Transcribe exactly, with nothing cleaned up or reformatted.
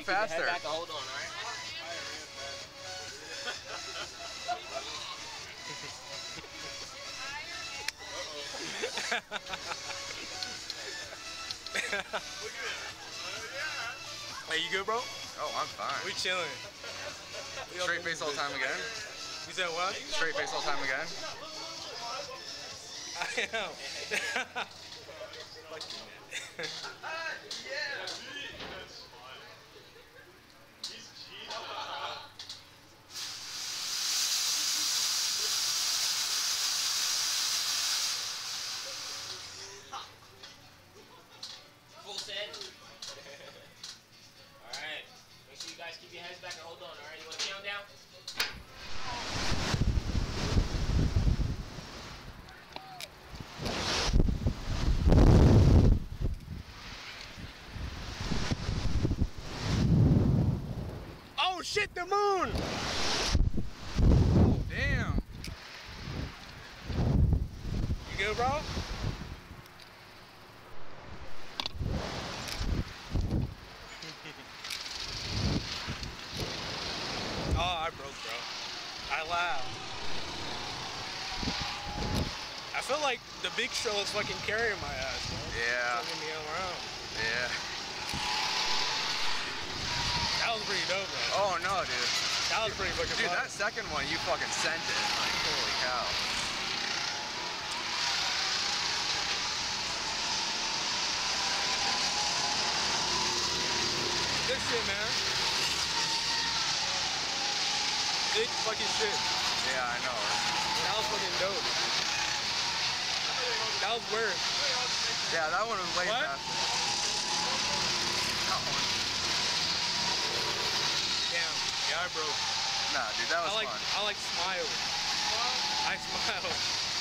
faster. Back, hold on, all right? Hey, you good, bro? Oh, I'm fine. We chilling. Straight face all the time again? You said what? Straight face all the time again? I am. Full set. Alright. Make sure you guys keep your heads back and hold on, alright? You want to count down? Oh shit, the moon! Oh, damn. You good, bro? Oh, I broke, bro. I laughed. I feel like the big show is fucking carrying my ass, bro. Yeah. Taking me around. Yeah. That was pretty dope, bro. Oh, no, dude. That was pretty fucking Dude, fun. that second one, you fucking sent it. Like, holy cow. Good shit, man. Good fucking shit. Yeah, I know. That was fucking dope. That was weird. Yeah, that one was way What? faster. That one. Damn. Yeah, I broke. Nah, dude, that was I like fun. I like smile. I smile.